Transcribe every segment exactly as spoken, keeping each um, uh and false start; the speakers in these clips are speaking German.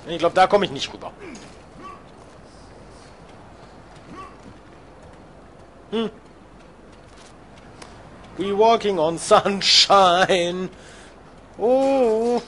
Ich glaube, da komme ich nicht rüber. Hm. We walking on sunshine. Oh.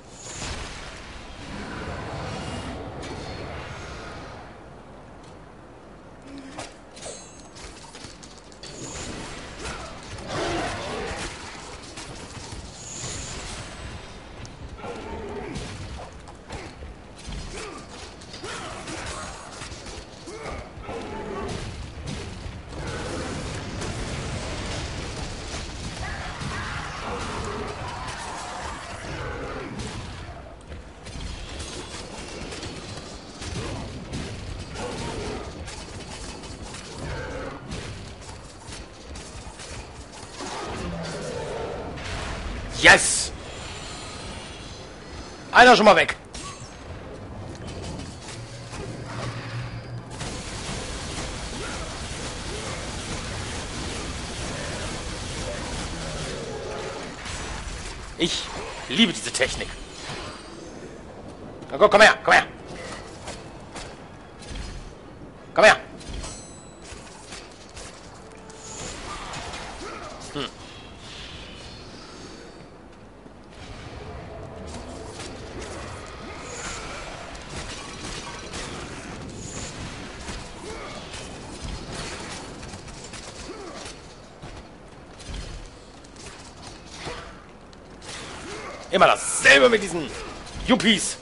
Yes! Einer schon mal weg. Ich liebe diese Technik. Na, komm, komm her, komm her. Komm her. Hm. Immer dasselbe mit diesen Yuppies.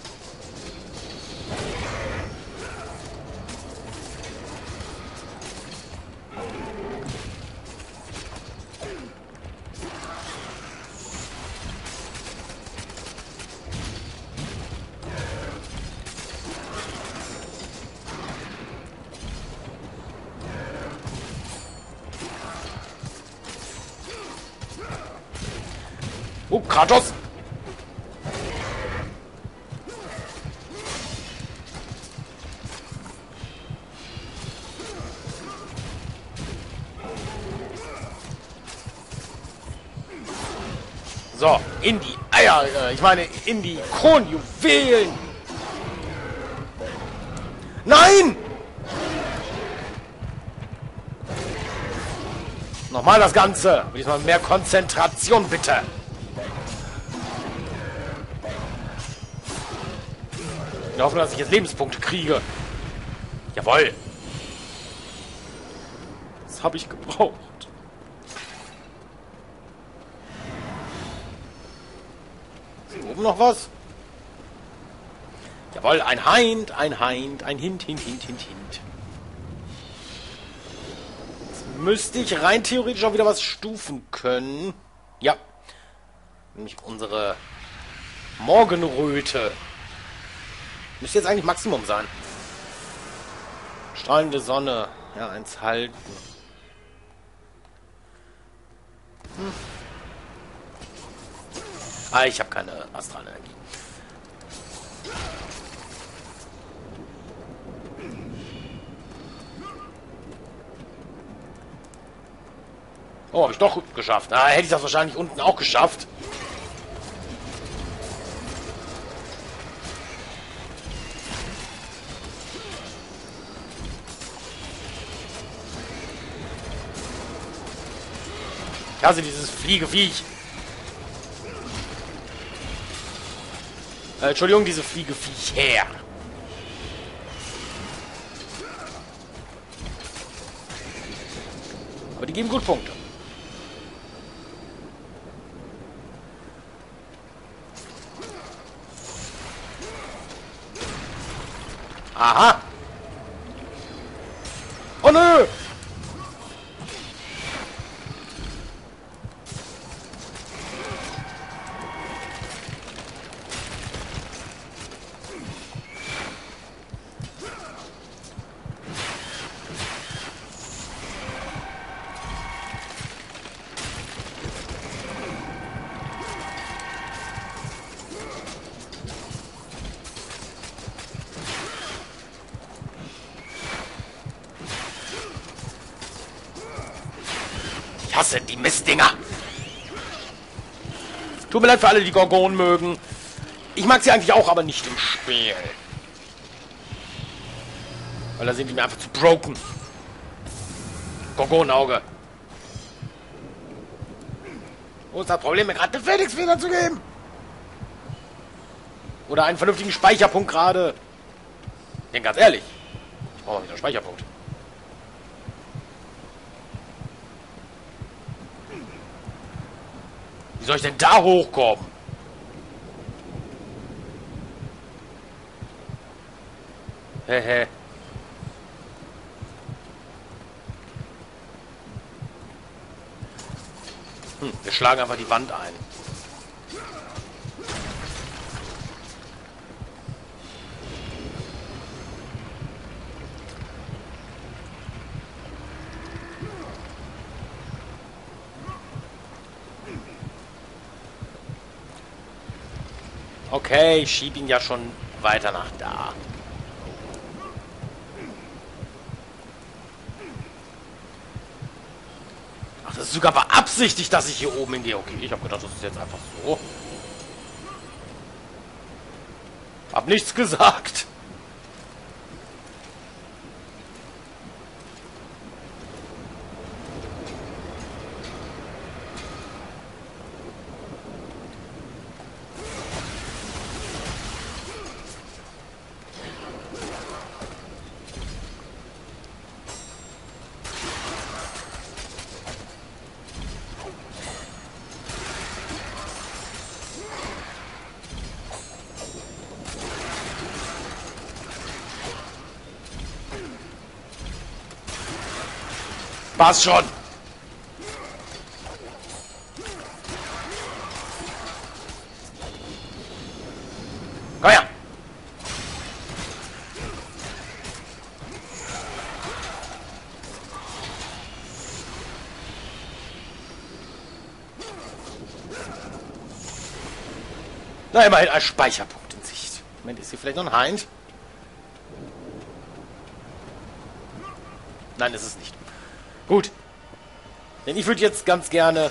Oh, Kratos! So, in die Eier, äh, ich meine, in die Kronjuwelen. Nein! Nochmal das Ganze. Diesmal mehr Konzentration, bitte. Ich hoffe, dass ich jetzt Lebenspunkte kriege. Jawohl. Das habe ich gebraucht. Oben noch was? Jawohl, ein Hind, ein Hind, ein Hint, Hint, Hint, Hint, Hint. Jetzt müsste ich rein theoretisch auch wieder was stufen können. Ja. Nämlich unsere Morgenröte. Müsste jetzt eigentlich Maximum sein. Strahlende Sonne. Ja, eins halten. Hm. Ah, ich habe keine Astralenergie. Oh, habe ich doch geschafft. Ah, hätte ich das wahrscheinlich unten auch geschafft. Ich hasse dieses Fliegeviech. Äh, Entschuldigung, diese Fliegeviech her. Aber die geben gut Punkte. Aha. Oh nö. Ich hasse die Mistdinger. Tut mir leid für alle, die Gorgonen mögen. Ich mag sie eigentlich auch, aber nicht im Spiel. Weil da sind die mir einfach zu broken. Gorgonauge. Wo ist das Problem, mir gerade eine Phoenix-Feder zu geben? Oder einen vernünftigen Speicherpunkt gerade. Denn ganz ehrlich, ich brauche mal wieder einen Speicherpunkt. Wie soll ich denn da hochkommen? Hehe. Hm, wir schlagen einfach die Wand ein. Okay, ich schieb ihn ja schon weiter nach da. Ach, das ist sogar beabsichtigt, dass ich hier oben hingehe. Okay, ich habe gedacht, das ist jetzt einfach so. Hab nichts gesagt. Passt schon. Komm her. Na, immerhin ein Speicherpunkt in Sicht. Moment, ist hier vielleicht noch ein Hind? Nein, ist es nicht. Gut. Denn ich würde jetzt ganz gerne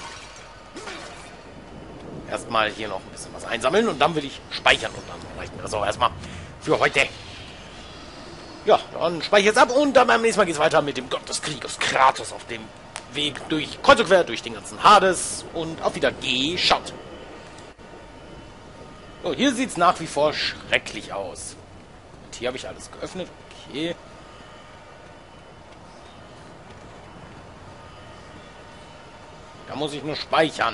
erstmal hier noch ein bisschen was einsammeln und dann will ich speichern und dann reicht mir das auch erstmal für heute. Ja, dann speichere ich jetzt ab und dann beim nächsten Mal geht es weiter mit dem Gott des Krieges, Kratos, auf dem Weg durch kreuz und quer, durch den ganzen Hades und auf wieder geschaut. So, hier sieht es nach wie vor schrecklich aus. Und hier habe ich alles geöffnet. Okay. Da muss ich nur speichern.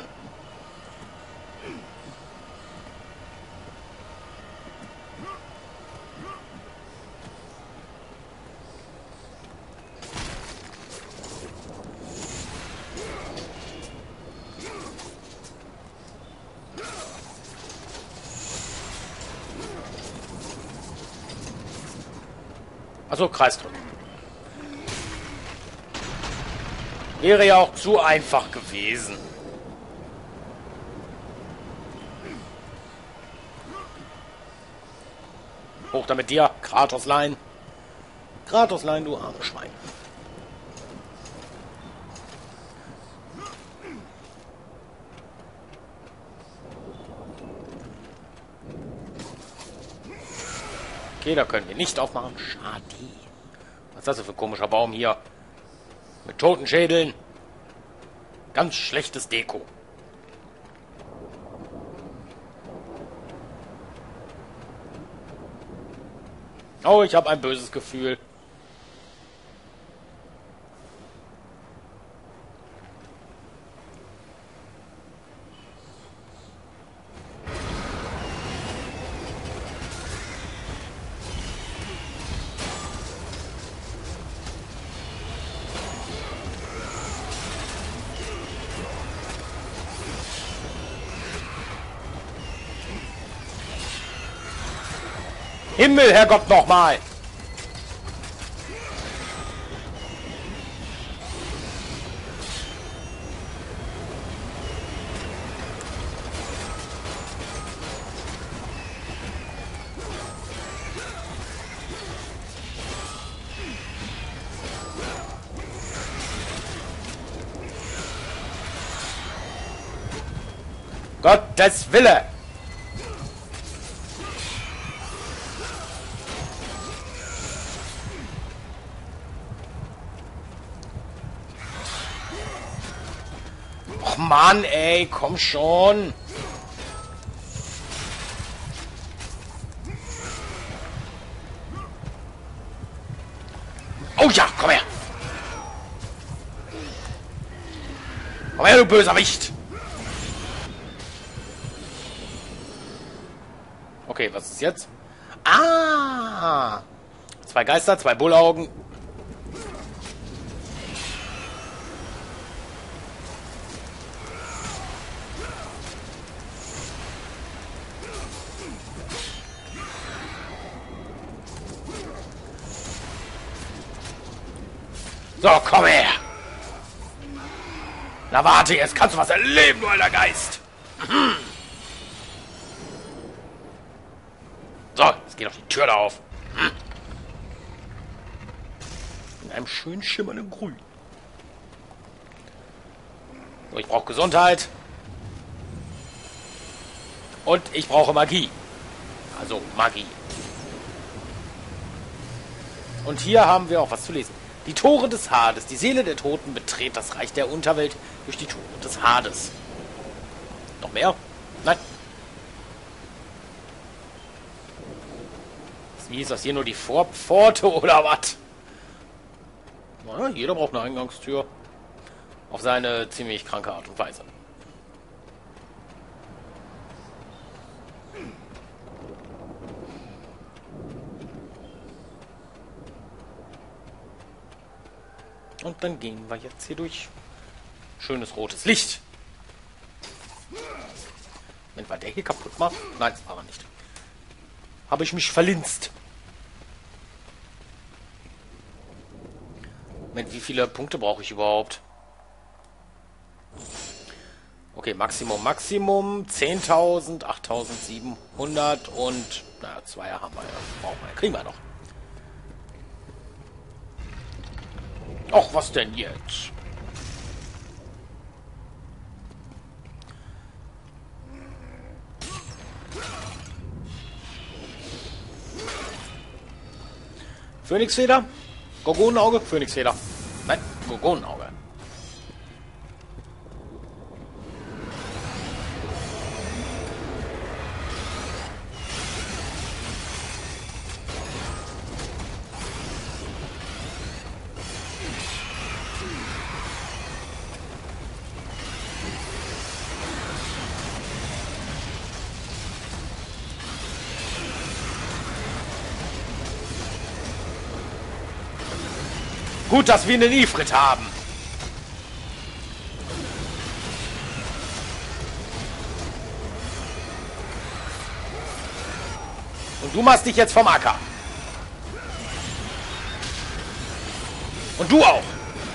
Achso, Kreis drücken. Wäre ja auch zu einfach gewesen. Hoch da mit dir, Kratoslein. Kratoslein, du armes Schwein. Okay, da können wir nicht aufmachen. Schade. Was ist das denn für ein komischer Baum hier? Mit Totenschädeln. Ganz schlechtes Deko. Oh, ich habe ein böses Gefühl. Himmel, Herrgott, nochmal! Gottes Wille! Och Mann, ey, komm schon. Oh ja, komm her. Komm her, du böser Wicht. Okay, was ist jetzt? Ah! Zwei Geister, zwei Bullaugen. So, komm her! Na warte, jetzt kannst du was erleben, du alter Geist! So, jetzt geht doch die Tür da auf. In einem schön schimmernden Grün. So, ich brauche Gesundheit. Und ich brauche Magie. Also Magie. Und hier haben wir auch was zu lesen. Die Tore des Hades. Die Seele der Toten betritt das Reich der Unterwelt durch die Tore des Hades. Noch mehr? Nein. Wie ist das hier nur die Vorpforte oder was? Na, jeder braucht eine Eingangstür. Auf seine ziemlich kranke Art und Weise. Und dann gehen wir jetzt hier durch. Schönes rotes Licht. Wenn wir der hier kaputt macht? Nein, das war er nicht. Habe ich mich verlinst. Moment, wie viele Punkte brauche ich überhaupt? Okay, Maximum, Maximum. zehntausend, achttausendsiebenhundert und... Na, zwei haben wir ja. Brauchen wir. Kriegen wir noch. Och, was denn jetzt? Phönixfeder? Gorgonenauge? Phönixfeder. Nein, Gorgonenauge. Gut, dass wir einen Ifrit haben. Und du machst dich jetzt vom Acker. Und du auch.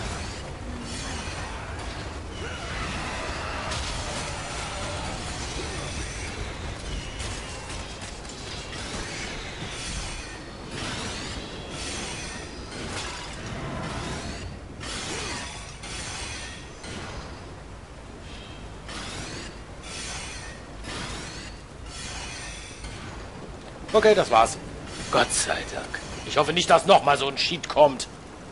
Okay, das war's. Gott sei Dank. Ich hoffe nicht, dass nochmal so ein Cheat kommt.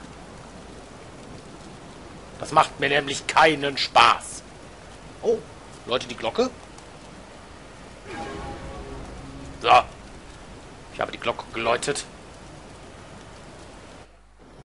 Das macht mir nämlich keinen Spaß. Oh, Leute, die Glocke. So. Ich habe die Glocke geläutet.